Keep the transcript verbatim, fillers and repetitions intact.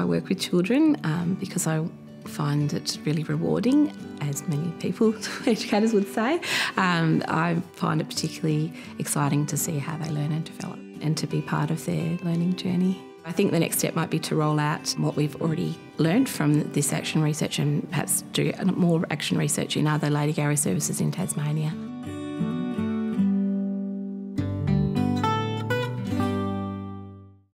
I work with children um, because I find it really rewarding, as many people, educators would say. Um, I find it particularly exciting to see how they learn and develop and to be part of their learning journey. I think the next step might be to roll out what we've already learnt from this action research and perhaps do more action research in other Ltd Gowrie services in Tasmania.